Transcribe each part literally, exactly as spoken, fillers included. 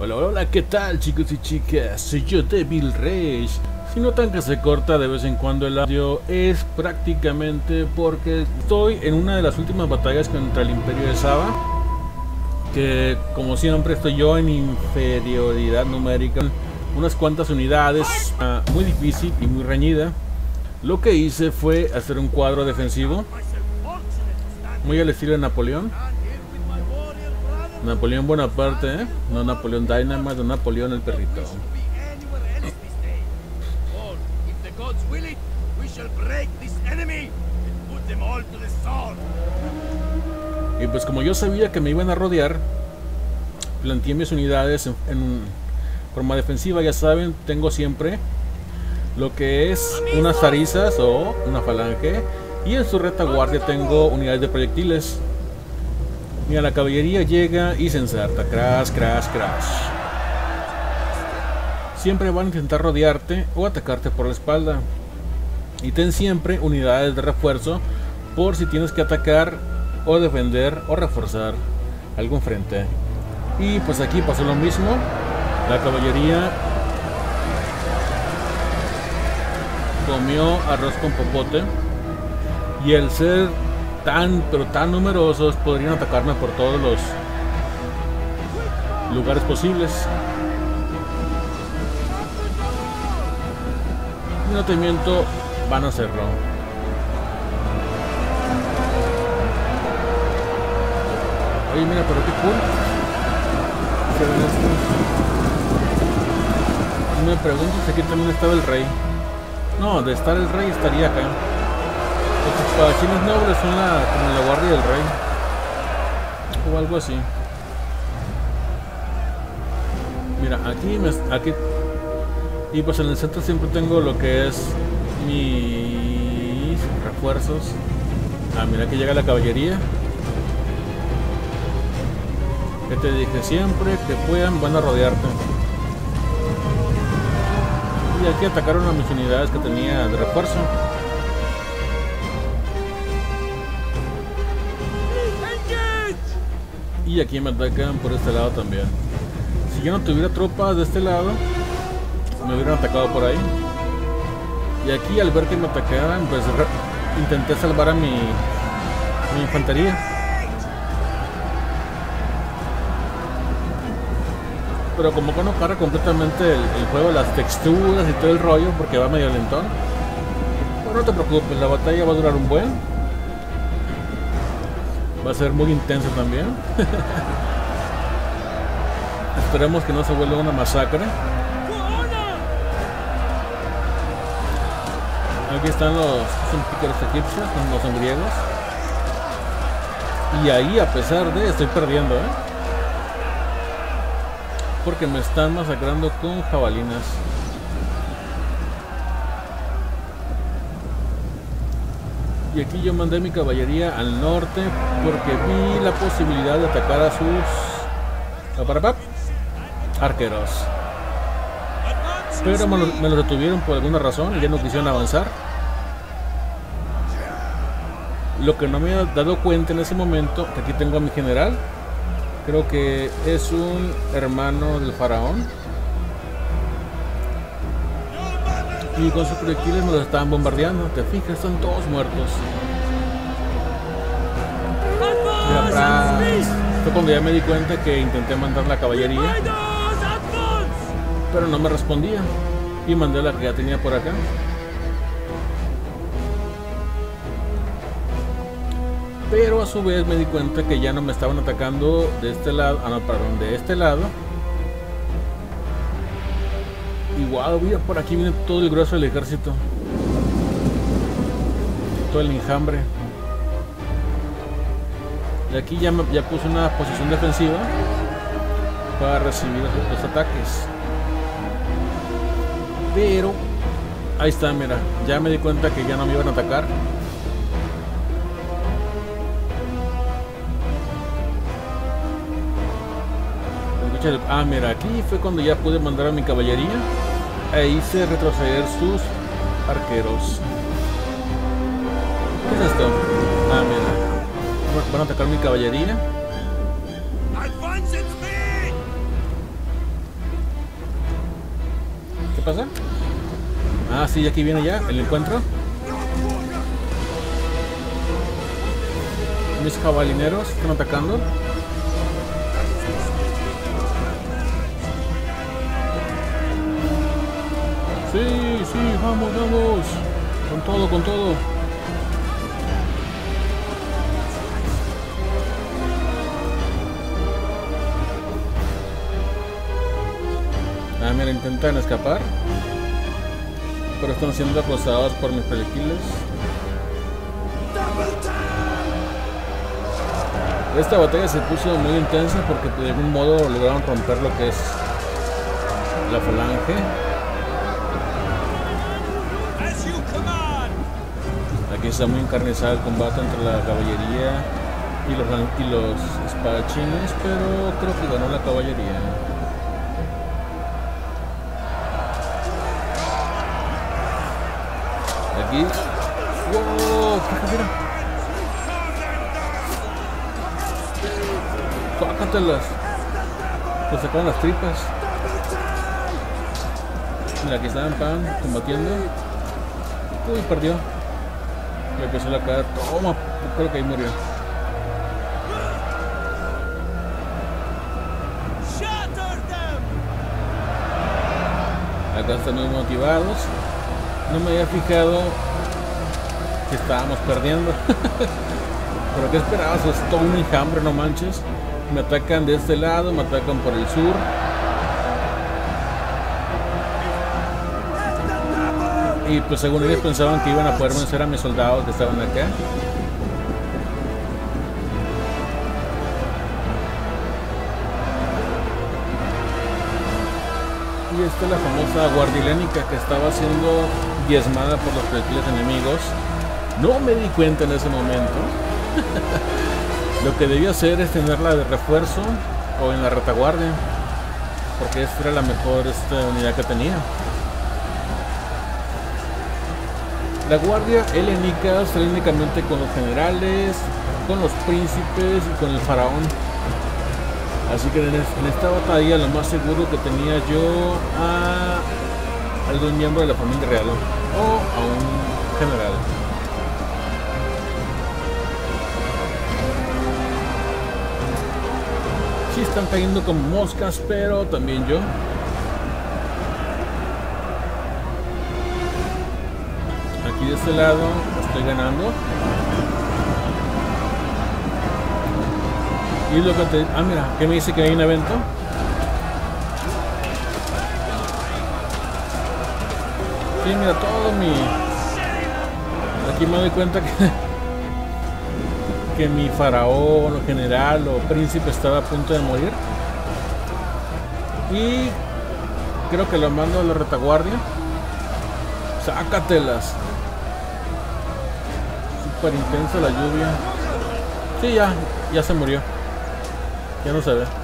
Hola, hola, ¿qué tal, chicos y chicas? Soy yo, Devil Rage. Si notan que se corta de vez en cuando el audio, es prácticamente porque estoy en una de las últimas batallas contra el Imperio de Saba, que como siempre estoy yo en inferioridad numérica, unas cuantas unidades, uh, muy difícil y muy reñida. Lo que hice fue hacer un cuadro defensivo, muy al estilo de Napoleón. Napoleón Bonaparte, ¿eh? No Napoleón Dynamite, no Napoleón el perrito. Y pues como yo sabía que me iban a rodear, planteé mis unidades en, en forma defensiva. Ya saben, tengo siempre lo que es unas zarizas o una falange, y en su retaguardia tengo unidades de proyectiles. Mira, la caballería llega y se ensarta. Crash, crash, crash. Siempre van a intentar rodearte o atacarte por la espalda. Y ten siempre unidades de refuerzo por si tienes que atacar o defender o reforzar algún frente. Y pues aquí pasó lo mismo. La caballería comió arroz con popote. Y el ser tan pero tan numerosos podrían atacarme por todos los lugares posibles. Y no te miento, van a hacerlo. Oye, mira, pero qué cool. Y me pregunto si aquí también estaba el rey. No, de estar el rey estaría acá. Los espadachines nobles son la, como la guardia del rey o algo así. Mira, aquí, me, aquí y pues en el centro siempre tengo lo que es mis refuerzos. Ah, mira que llega la caballería. Que te dije, siempre que puedan van a rodearte. Y aquí atacaron a mis unidades que tenía de refuerzo. Y aquí me atacan por este lado también. Si yo no tuviera tropas de este lado, me hubieran atacado por ahí. Y aquí al ver que me atacaban, pues intenté salvar a mi, mi infantería. Pero como que no para completamente el, el juego, las texturas y todo el rollo, porque va medio lentón. Pero no te preocupes, la batalla va a durar un buen. Va a ser muy intenso también. Esperemos que no se vuelva una masacre. Aquí están los son pícaros egipcios, no son griegos. Y ahí, a pesar de, estoy perdiendo, ¿eh? Porque me están masacrando con jabalinas. Y aquí yo mandé mi caballería al norte porque vi la posibilidad de atacar a sus arqueros. Pero me lo, me lo retuvieron por alguna razón y ya no quisieron avanzar. Lo que no me he dado cuenta en ese momento, que aquí tengo a mi general. Creo que es un hermano del faraón. Y con sus proyectiles me los estaban bombardeando. Te fijas, están todos muertos. Mira, fue cuando ya me di cuenta que intenté mandar la caballería, pero no me respondía. Y mandé la que ya tenía por acá. Pero a su vez me di cuenta que ya no me estaban atacando de este lado. Ah, no, perdón, de este lado. Igual, mira, por aquí viene todo el grueso del ejército. Todo el enjambre. Y aquí ya, me, ya puse una posición defensiva para recibir los ataques. Pero ahí está, mira, ya me di cuenta que ya no me iban a atacar. Ah, mira, aquí fue cuando ya pude mandar a mi caballería e hice retroceder sus arqueros. ¿Qué es esto? Ah, mira, van a atacar mi caballería. ¿Qué pasa? Ah, sí, aquí viene ya el encuentro. Mis jabalineros están atacando. Sí, sí, vamos, vamos. Con todo, con todo. Ah, mira, intentan escapar, pero están siendo acosados por mis proyectiles. Esta batalla se puso muy intensa porque de algún modo lograron romper lo que es la falange. Aquí está muy encarnizado el combate entre la caballería y los, y los espadachines, pero creo que ganó la caballería. Aquí. ¡Wow! ¡Mira! ¡Pácatelas! Pues sacaron las tripas. Mira, aquí estaban pan combatiendo. Uy, perdió. Le empezó la cara. Toma, creo que ahí murió. Acá están muy motivados. No me había fijado que estábamos perdiendo. Pero ¿qué esperabas? Es todo un enjambre, no manches. Me atacan de este lado, me atacan por el sur. Y pues según ellos pensaban que iban a poder vencer a mis soldados que estaban acá. Y esta es la famosa guardia helénica que estaba siendo diezmada por los proyectiles enemigos. No me di cuenta en ese momento. Lo que debía hacer es tenerla de refuerzo o en la retaguardia, porque esta era la mejor esta unidad que tenía. La guardia helénica sale únicamente con los generales, con los príncipes y con el faraón. Así que en esta batalla lo más seguro que tenía yo a algún miembro de la familia real o a un general. Sí están cayendo como moscas, pero también yo. Aquí de este lado estoy ganando. Y lo que te... Ah, mira, ¿qué me dice que hay un evento? Sí, mira, todo mi... Aquí me doy cuenta que... que mi faraón, o general, o príncipe estaba a punto de morir. Y... creo que lo mando a la retaguardia. Sácatelas. Súper intensa la lluvia. Sí, ya, ya se murió. Ya no se ve.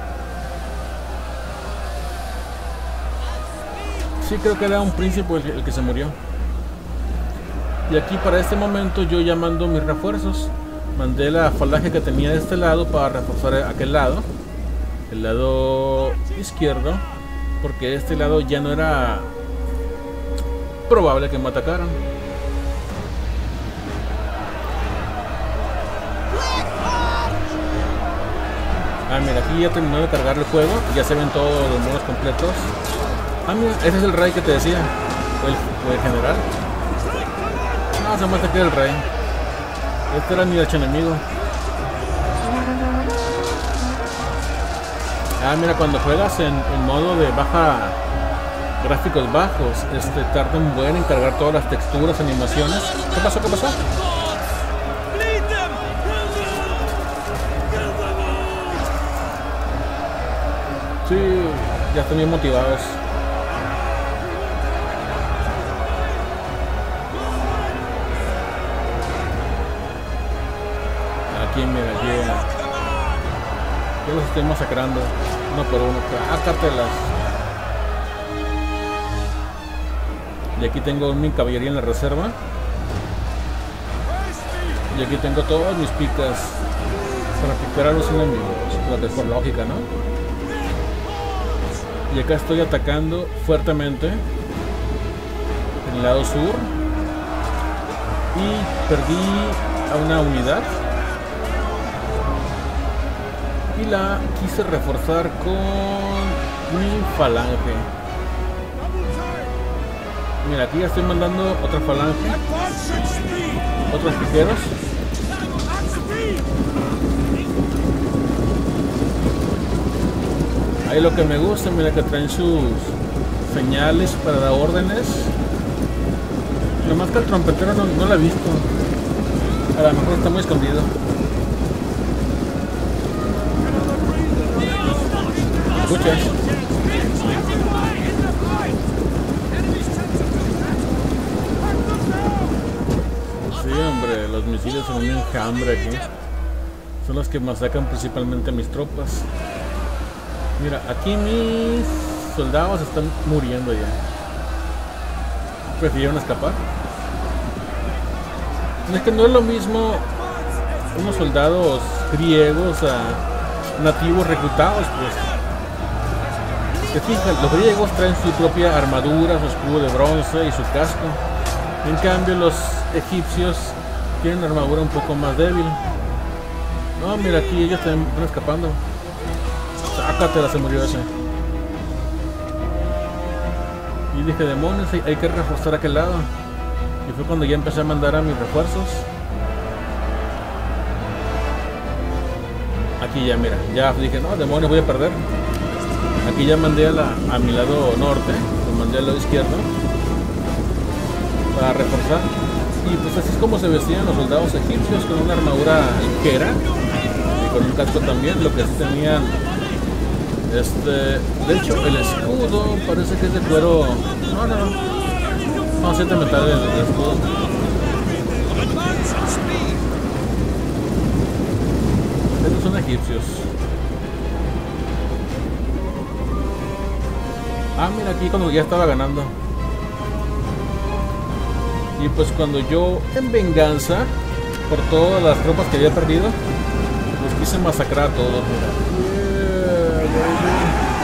Sí, creo que era un príncipe el, el que se murió. Y aquí para este momento yo ya mando mis refuerzos. Mandé la falange que tenía de este lado para reforzar aquel lado. El lado izquierdo. Porque de este lado ya no era probable que me atacaran. Ah, mira, aquí ya terminó de cargar el juego. Ya se ven todos los modos completos. Ah, mira, ese es el rey que te decía. O el, o el general. No, se me hace que era el rey. Este era mi archienemigo. Ah, mira, cuando juegas en, en modo de baja, gráficos bajos, este tarda un buen en cargar todas las texturas, animaciones. ¿Qué pasó? ¿Qué pasó? Sí, ya están bien motivados. Aquí, mira, aquí. Yo los estoy masacrando uno por uno. ¡Cácatelas! Y aquí tengo mi caballería en la reserva. Y aquí tengo todas mis picas para picar a los enemigos. Lo que es por lógica, ¿no? Y acá estoy atacando fuertemente en el lado sur. Y perdí a una unidad. Y la quise reforzar con mi falange. Mira, aquí ya estoy mandando otra falange. Otros piqueros. Ahí lo que me gusta, mira que traen sus señales para dar órdenes. Nomás que el trompetero no, no lo he visto. A lo mejor está muy escondido. ¿Escuchas? Sí, hombre, los misiles son un enjambre aquí. Son los que masacran principalmente a mis tropas. Mira, aquí mis soldados están muriendo ya. Prefirieron escapar. Es que no es lo mismo unos soldados griegos a nativos reclutados, pues. Que fíjate, los griegos traen su propia armadura, su escudo de bronce y su casco. En cambio, los egipcios tienen una armadura un poco más débil. No, mira, aquí ellos están escapando. Sácatela, se murió ese. Y dije, demonios, hay, hay que reforzar aquel lado. Y fue cuando ya empecé a mandar a mis refuerzos. Aquí ya, mira, ya dije, no, demonios, voy a perder. Aquí ya mandé a, la, a mi lado norte, lo mandé al lado izquierdo para reforzar. Y pues así es como se vestían los soldados egipcios, con una armadura ligera y con un casco también. Lo que sí tenían, este, de hecho el escudo parece que es de cuero. No, no, no, no, siete metal el, el escudo. Estos son egipcios. Ah, mira, aquí cuando ya estaba ganando. Y pues cuando yo, en venganza por todas las tropas que había perdido, pues quise masacrar a todos, mira. Yeah,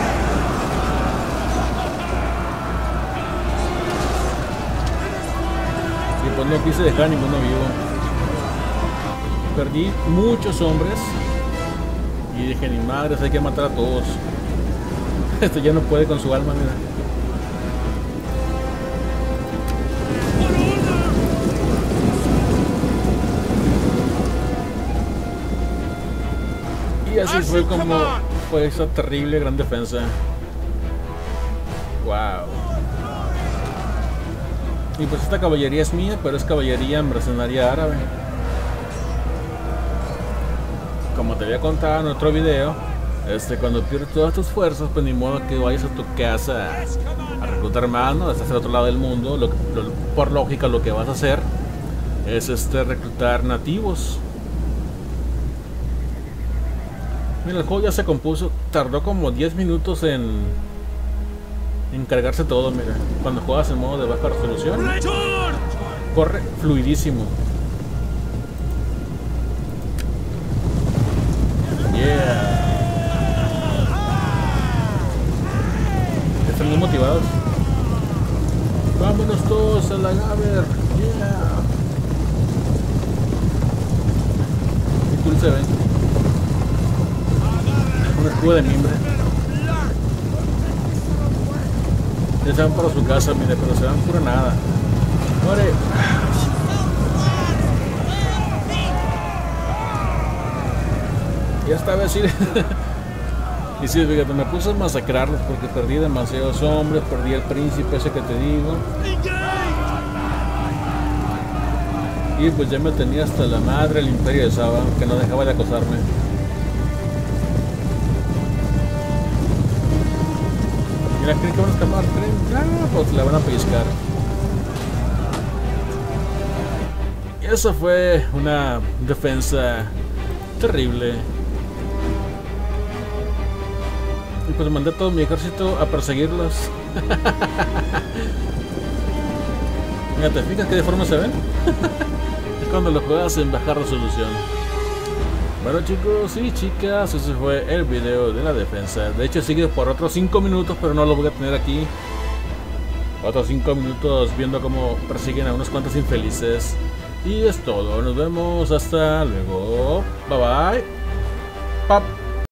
y pues no quise dejar a ninguno vivo. Perdí muchos hombres. Y dije, ni madres, hay que matar a todos. Esto ya no puede con su alma, mira. Y así fue como fue esa terrible gran defensa. Wow. Y pues esta caballería es mía, pero es caballería mercenaria árabe. Como te había contado en otro video, este, cuando pierdes todas tus fuerzas, pues ni modo que vayas a tu casa a reclutar manos, estás al otro lado del mundo. Lo, lo, por lógica lo que vas a hacer es este, reclutar nativos. Mira, el juego ya se compuso, tardó como diez minutos en, en cargarse todo, mira. Cuando juegas en modo de baja resolución, corre fluidísimo. Yeah. Están muy motivados. Vámonos todos a la Gaber. Yeah. Qué cool se ven. Un escudo de mimbre. Ya se van para su casa, mire, pero se van pura nada. ¡Ore! Ya esta vez sí. Y sí, fíjate, me puse a masacrarlos porque perdí demasiados hombres, perdí el príncipe ese que te digo. Y pues ya me tenía hasta la madre el imperio de Saba, que no dejaba de acosarme. Mira, creen que van a escapar, creen, ah, pues la van a pellizcar. Y eso fue una defensa terrible. Y pues mandé todo mi ejército a perseguirlos. Mira, ¿te fijas qué de forma se ven? Es cuando lo juegas en baja resolución. Bueno chicos y chicas, ese fue el video de la defensa. De hecho sigue por otros cinco minutos, pero no lo voy a tener aquí. Otros cinco minutos viendo cómo persiguen a unos cuantos infelices. Y es todo, nos vemos hasta luego. Bye bye. Pap.